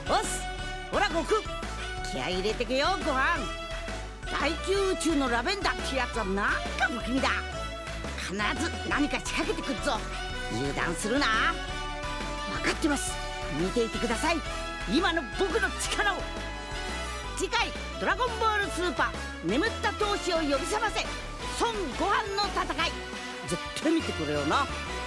おっす、ほら悟空、気合い入れてけよご飯。大宮宇宙のラベンダーってやつはなんか不気味だ。必ず何か仕掛けてくるぞ。油断するな。分かってます。見ていてください、今の僕の力を。次回「ドラゴンボールスーパー眠った闘士を呼び覚ませ孫悟飯の戦い」絶対見てくれよな。